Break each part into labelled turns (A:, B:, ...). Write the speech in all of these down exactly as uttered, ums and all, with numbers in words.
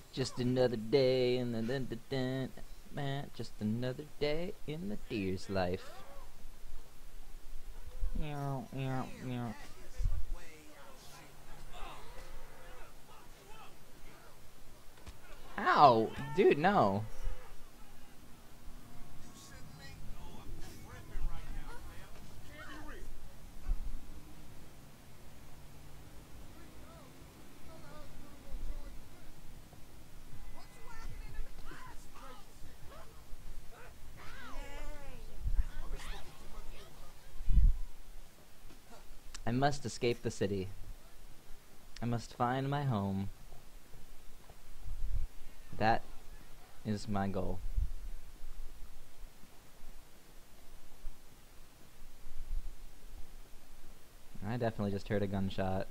A: Just another day in the dun, dun, dun, man. Just another day in the deer's life. Meow, meow, meow. Ow! Dude, no. I must escape the city. I must find my home. That is my goal. I definitely just heard a gunshot.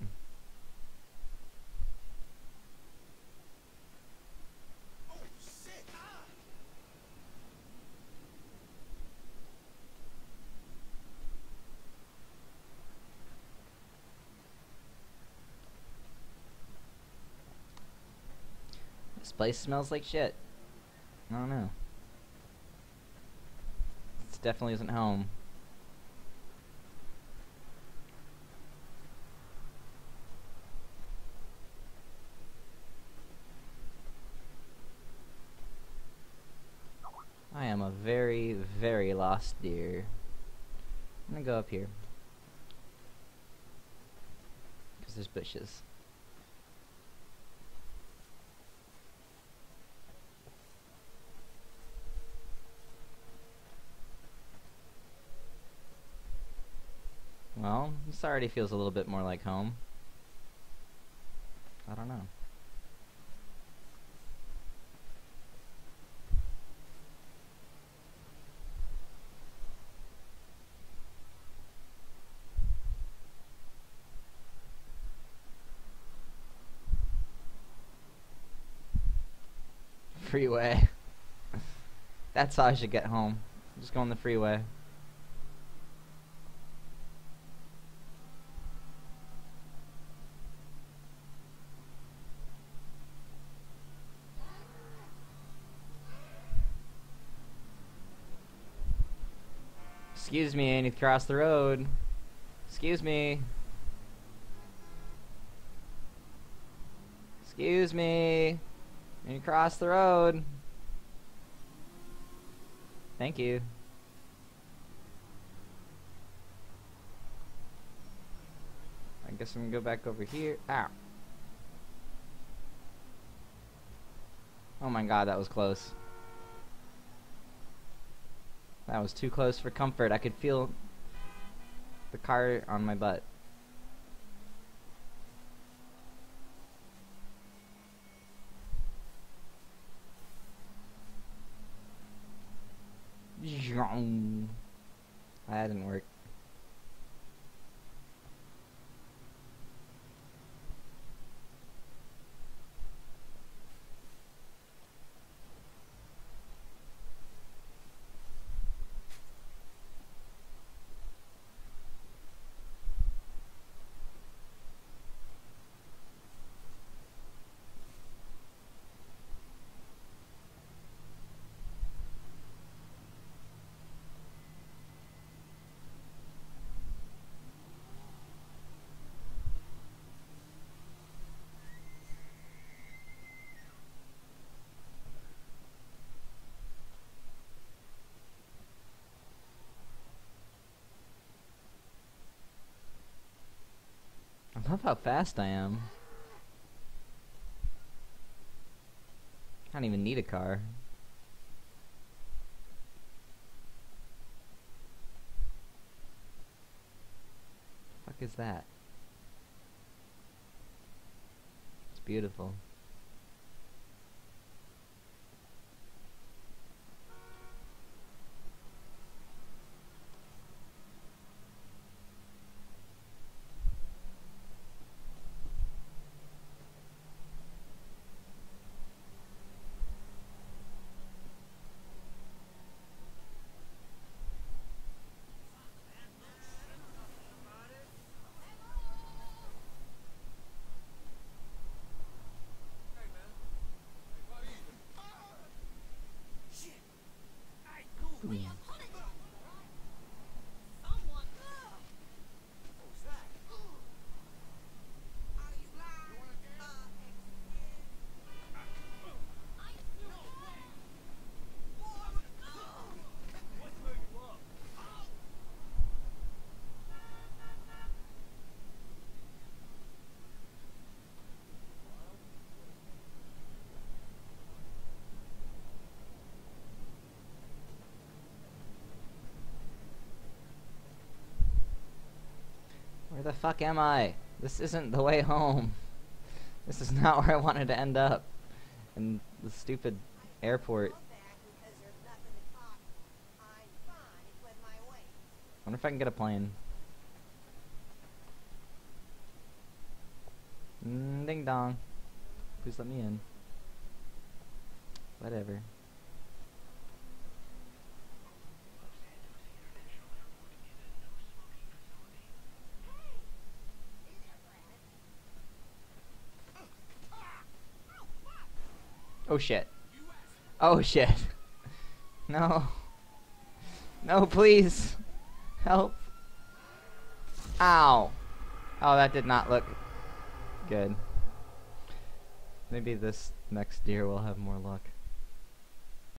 A: This place smells like shit. I don't know. This definitely isn't home. I am a very, very lost deer. I'm gonna go up here. Because there's bushes. Well, this already feels a little bit more like home. I don't know. Freeway. That's how I should get home. Just go on the freeway. Excuse me, I need to cross the road. Excuse me. Excuse me. I need to cross the road. Thank you. I guess I'm gonna go back over here. Ow. Oh my god, that was close. That was too close for comfort. I could feel the car on my butt. That didn't work. I love how fast I am. I don't even need a car. What the fuck is that? It's beautiful. Where the fuck am I? This isn't the way home. This is not where I wanted to end up. In the stupid airport. Wonder if I can get a plane. Mm, ding dong. Please let me in. Whatever. Oh shit. Oh shit. No. No, please. Help. Ow. Oh, that did not look good. Maybe this next deer will have more luck.